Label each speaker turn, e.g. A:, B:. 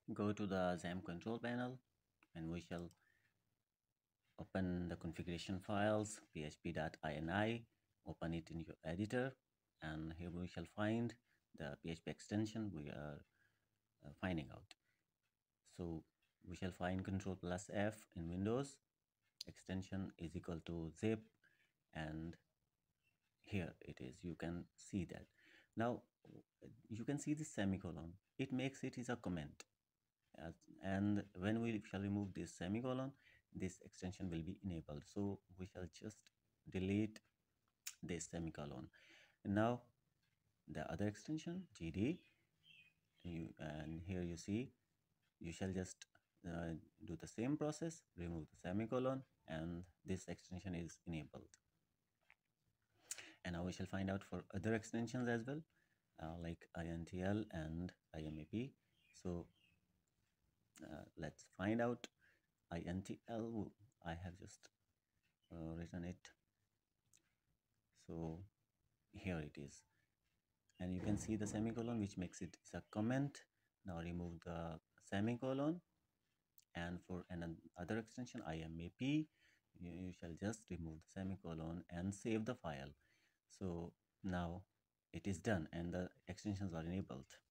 A: Go to the Xampp control panel and we shall open the configuration files php.ini, open it in your editor, and here we shall find the PHP extension we are finding out. So we shall find control plus F in Windows, extension is equal to zip, and here it is. You can see that. Now you can see this semicolon. It makes it is a comment. And when we shall remove this semicolon, this extension will be enabled. So we shall just delete this semicolon. And now the other extension GD, and here you see, you shall just do the same process, remove the semicolon, and this extension is enabled. And now we shall find out for other extensions as well, like intl and imap. So let's find out intl. I have just written it, so here it is, and you can see the semicolon which makes it is a comment. Now remove the semicolon, and for another extension imap, you shall just remove the semicolon and save the file. So now it is done and the extensions are enabled.